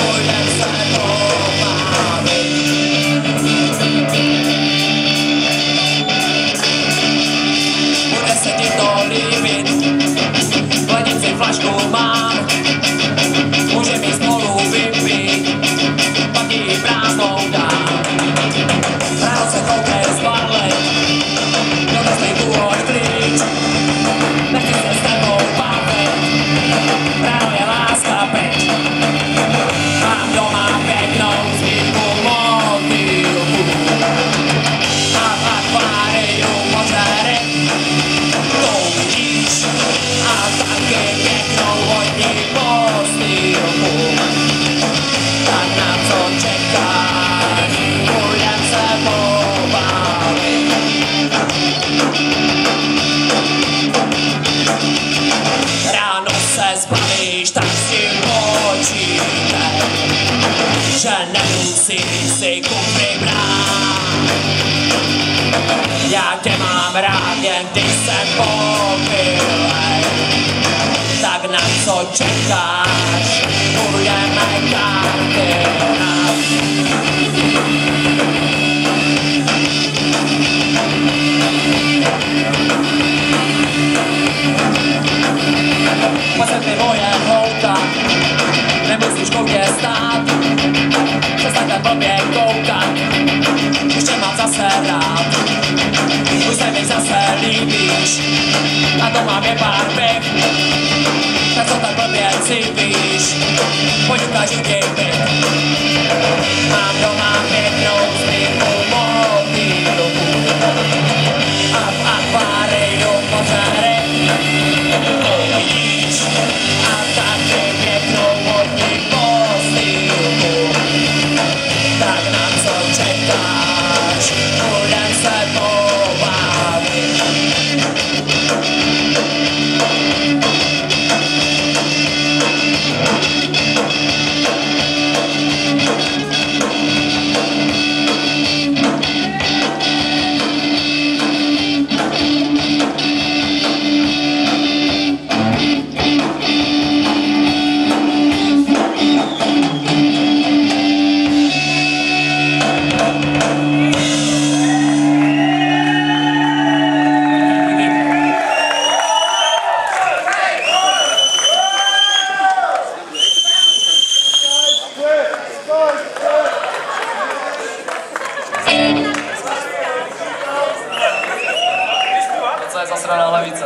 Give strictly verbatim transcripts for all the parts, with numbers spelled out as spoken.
půjdem se pobavit. Bude se ti to líbit, hledím si flašku mám, můžeme ji spolu vypít, pak ji prázdnou dám. Ráno se koukne zbadlej, dodej tu hoď klíč, nechci se s tebou bavit, ráno je láska pryč. Mám doma pěknou sbírku motýlků a v akváriu moře ryb, to vidíš, a taky pěknou vodní postýlku. Tak na co čekáš, půjdem se pobavit. Ráno se zbavíš, tak si počítej, že nemusíš si kufry brát. Já tě mám rád, jen když jsem popilej. Tak na co čekáš, budeme karty hrát. Pojď mi moje holka, nemusíš koutě stát, přestaň tak blbě koukat, už tě mám zase rád. Už se mi zase líbíš, a to mám je pár piv, tak co tak blbě cípíš, pojď ukážu ti byt. Mám doma pěknou sbírku motýlků a v akváriu moře ryb, to vidíš, a taky pěknou vodní postýlku. Tak na co čekáš, půjdem se pobavit. Co je zasraná hlavice?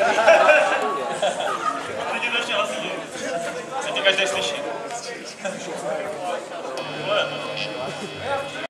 Teď je to ještě hlasitě. Teď každý slyší.